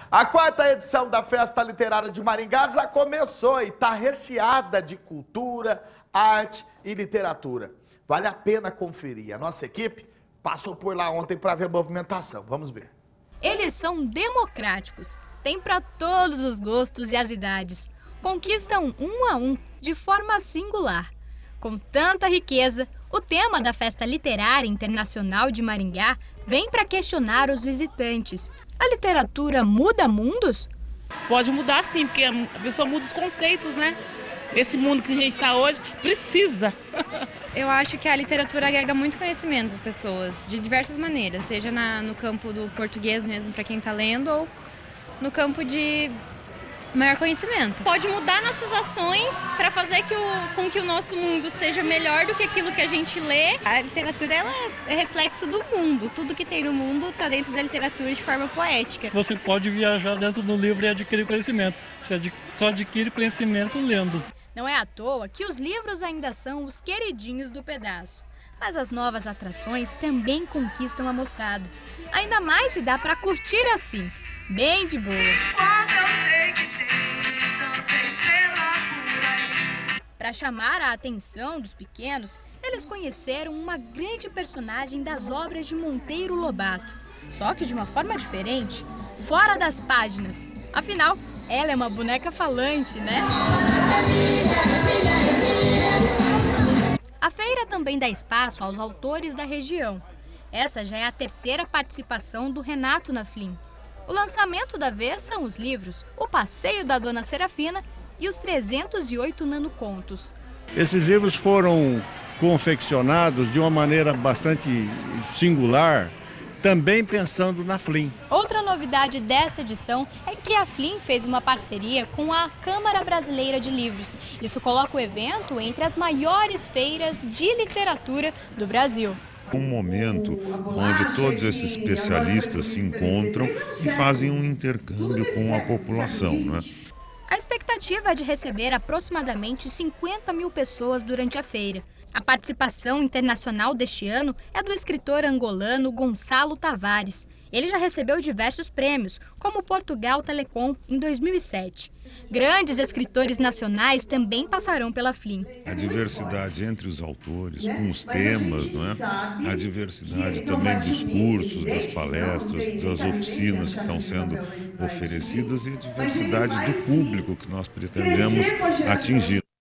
A quarta edição da Festa Literária de Maringá já começou e está recheada de cultura, arte e literatura. Vale a pena conferir. A nossa equipe passou por lá ontem para ver a movimentação. Vamos ver. Eles são democráticos, tem para todos os gostos e as idades. Conquistam um a um, de forma singular. Com tanta riqueza, o tema da Festa Literária Internacional de Maringá vem para questionar os visitantes. A literatura muda mundos? Pode mudar sim, porque a pessoa muda os conceitos, né? Esse mundo que a gente está hoje precisa. Eu acho que a literatura agrega muito conhecimento às pessoas, de diversas maneiras, seja no campo do português mesmo para quem está lendo, ou no campo de maior conhecimento. Pode mudar nossas ações para fazer com que o nosso mundo seja melhor do que aquilo que a gente lê. A literatura ela é reflexo do mundo. Tudo que tem no mundo está dentro da literatura de forma poética. Você pode viajar dentro do livro e adquirir conhecimento. Você só adquire conhecimento lendo. Não é à toa que os livros ainda são os queridinhos do pedaço. Mas as novas atrações também conquistam a moçada. Ainda mais se dá para curtir assim, bem de boa. Para chamar a atenção dos pequenos, eles conheceram uma grande personagem das obras de Monteiro Lobato. Só que de uma forma diferente, fora das páginas. Afinal, ela é uma boneca falante, né? A feira também dá espaço aos autores da região. Essa já é a terceira participação do Renato na Flim. O lançamento da vez são os livros O Passeio da Dona Serafina e os 308 nanocontos. Esses livros foram confeccionados de uma maneira bastante singular, também pensando na Flim. Outra novidade desta edição é que a Flim fez uma parceria com a Câmara Brasileira de Livros. Isso coloca o evento entre as maiores feiras de literatura do Brasil. Um momento onde todos esses especialistas se encontram e fazem um intercâmbio com a população, né? A expectativa é de receber aproximadamente 50 mil pessoas durante a feira. A participação internacional deste ano é do escritor angolano Gonçalo Tavares. Ele já recebeu diversos prêmios, como o Portugal Telecom em 2007. Grandes escritores nacionais também passarão pela Flim. A diversidade entre os autores, com os temas, não é? A diversidade também dos cursos, das palestras, das oficinas que estão sendo oferecidas e a diversidade do público que nós pretendemos atingir.